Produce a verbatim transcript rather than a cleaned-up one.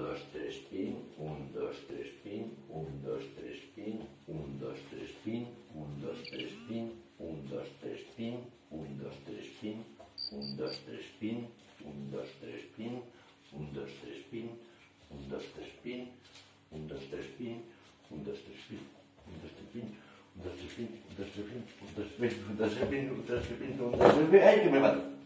dos, tres, pin, un, dos, tres, pin, un, dos, tres, pin, un, dos, tres, pin, un, dos, tres, pin, un, dos, tres, pin, un, dos, tres, pin, un, dos, tres, pin, un, dos, tres, pin, un, dos, tres, pin, un, dos, tres, pin, un, dos, tres, pin, un, dos, tres, pin, un, dos, tres, pin, un, dos, tres, pin, un, dos, tres, pin, un, dos, tres, pin, un, dos, tres, pin, un, dos, tres, pin, un, dos, tres, pin, ¡ay, que me mato!